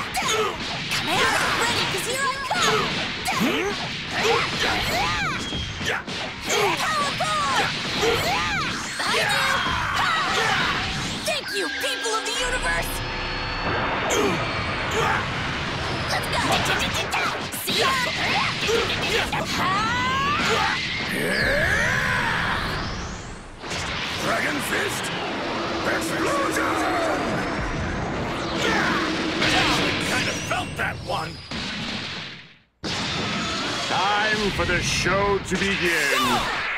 Come out ready, 'cause here I come! Power bomb! Thank you, people of the universe! Let's go! See ya! Dragon Fist! Explosion! I kind of felt that one! Time for the show to begin.